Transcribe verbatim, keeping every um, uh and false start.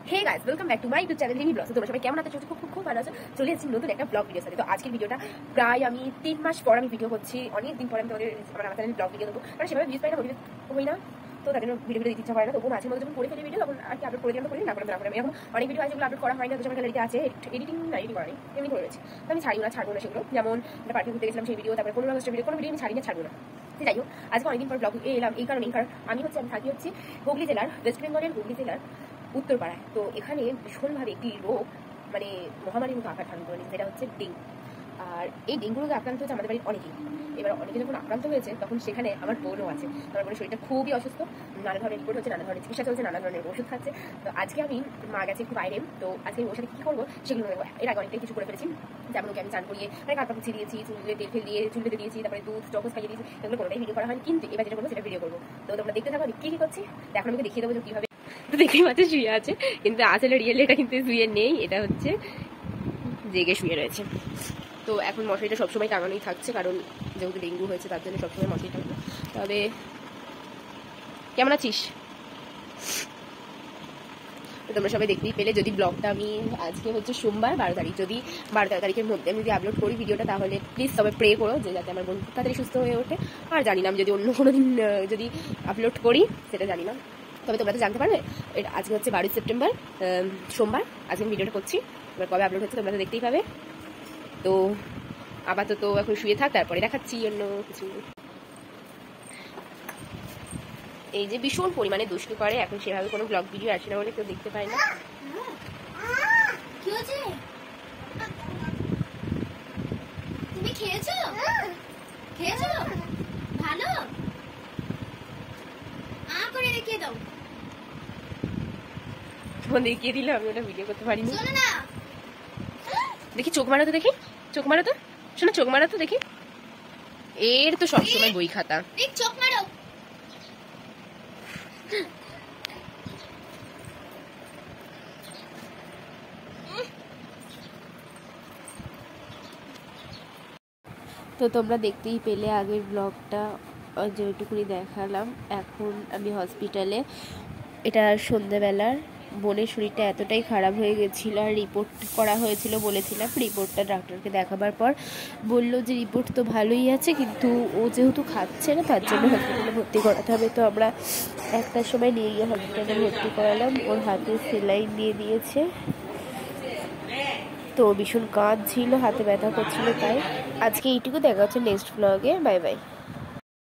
Hey guys, welcome back to my YouTube channel Rimi vlogs. তোমরা সবাই কেমন আছো? খুব খুব খুব ভালো আছো। চলে এসেছি নতুন একটা ব্লগ ভিডিওর সাথে। তো আজকের ভিডিওটা প্রায় আমি তিন মাস পর আমি ভিডিও করছি। অনেক দিন পর আমি তোমাদের আমার আমার চ্যানেলে ব্লগ ভিডিও দেবো, কারণ সেভাবে ভিউজ পাই না, মোটিভেট হই না, তো তাদের ভিডিও ভিডিও দিতে ইচ্ছা করে না। তবুও মাঝে মধ্যে যখন করে ফেলি ভিডিও তখন আর কি আপলোড করে দিলাম, তো করি না করে না করে আমি এখন অনেক ভিডিও আছে যেগুলো আপলোড করা হয় না, তো আমার গ্যালারিতে আছে, এডিটিং না এডিটিং করা নেই, এমনি করে রয়েছে। তো আমি ছাড়িও না, ছাড়বো না সেগুলো। যেমন একটা পার্টি ঘুরতে গেছিলাম সেই ভিডিও, তারপরে পনেরো আগস্টের ভিডিও, কোনো ভিডিও আমি ছাড়ি না, ছাড়বো না। যাই হোক, আজকে অনেকদিন পর ব্লগ এলাম এই কারণে, কারণ আমি হচ্ছে আমি থাকি হচ্ছে হুগলি জেলার, ওয়েস্ট বেঙ্গলের হুগলি জেলার উত্তরপাড়ায়। তো এখানে ভীষণভাবে একটি রোগ মানে মহামারীর মতো আকার ধারণ করে নিচ্ছে, সেটা হচ্ছে ডেঙ্গু। আর এই ডেঙ্গু রোগে আক্রান্ত হচ্ছে আমাদের বাড়ির অনেকেই। এবার অনেকে যখন আক্রান্ত হয়েছে তখন সেখানে আমার বোনও আছে। আমার বোনের শরীরটা খুবই অসুস্থ, নানা ধরনের রিপোর্ট হচ্ছে, নানা ধরনের চিকিৎসা চলছে, নানা ধরনের ওষুধ খাচ্ছে। তো আজকে আমি মা গেছে একটু বাইরে, তো আজকে ওর সাথে কী করবো সেগুলো এর আগে অনেকটাই কিছু করে ফেলেছি। যেমন ওকে আমি চান করিয়ে মানে কাপড় পুছিয়ে দিয়েছি, চুলে তেল ফেল দিয়ে চুল বেঁধে দিয়েছি, তারপরে দুধ টকস খাইয়ে দিয়েছি। এগুলো কোনোটাই ভিডিও করা হয়, কিন্তু এবার যেটা করবো সেটা ভিডিও করবো। তো তোমরা দেখতে থাকো আমি কী কী করছি। এখন আমি দেখিয়ে দেবো যে কীভাবে। তো দেখেই মাত্র শুয়ে আছে, কিন্তু আসলে রিয়েলি এটা কিন্তু শুয়ে নেই, এটা হচ্ছে জেগে শুয়ে রয়েছে। তো এখন মশারিটা সবসময় টাঙানোই থাকছে, কারণ যেহেতু ডেঙ্গু হয়েছে তার জন্য সবসময় মশারি টাঙানো। তবে কেমন আছিস? তো তোমরা সবাই দেখতেই পেলে, যদি ব্লগটা আমি আজকে হচ্ছে সোমবার বারো তারিখ, যদি বারো তেরো তারিখের মধ্যে আমি যদি আপলোড করি ভিডিওটা, তাহলে প্লিজ সবাই প্রে করো যে যাতে আমার বোন তাড়াতাড়ি সুস্থ হয়ে ওঠে। আর জানি না আমি যদি অন্য কোনো দিন যদি আপলোড করি সেটা জানি না, তবে তোমরা তো জানতে পারবে। আজকে হচ্ছে বারোই সেপ্টেম্বর, সোমবার, আজকে আমি ভিডিওটা করছি। এবার কবে আপলোড হচ্ছে তোমরা তো দেখতেই পাবে। তো আপাতত এখন শুয়ে থাক, তারপরে দেখাচ্ছি অন্য কিছু। এই যে ভীষণ পরিমাণে দুষ্টু করে, এখন সেভাবে কোনো ব্লগ ভিডিও আসে না বলে কেউ দেখতে পায় না। তুমি খেয়েছো? খেয়েছো? ভালো? আ করে রেখে দাও। ফোন দেখিয়ে দিলে আমি ওটা ভিডিও করতে পারিনি। শোনো না, দেখি চোখ মারো তো, দেখি চোখ মারো তো, শোনো চোখ মারো তো দেখি। এর তো সবসময় বই খাতা। দেখ চোখ মারো। তো তোমরা দেখতেই পেলে আগের ব্লগটা যেটুকুনি দেখালাম। এখন আমি হসপিটালে, এটা সন্ধ্যেবেলার। বোনের শরীরটা এতটাই খারাপ হয়ে গেছিলো, আর রিপোর্ট করা হয়েছিল বলেছিলাম। রিপোর্টটা ডাক্তারকে দেখাবার পর বললো যে রিপোর্ট তো ভালোই আছে, কিন্তু ও যেহেতু খাচ্ছে না তার জন্য হসপিটালে ভর্তি করাতে হবে। তো আমরা একটার সময় নিয়ে গিয়ে হসপিটালে ভর্তি করালাম। ওর হাতে সেলাইন দিয়ে দিয়েছে, তো ভীষণ কাঁদছিল, হাতে ব্যথা করছিল। তাই আজকে এইটুকু, দেখা হচ্ছে নেক্সট ব্লগে। Bye by.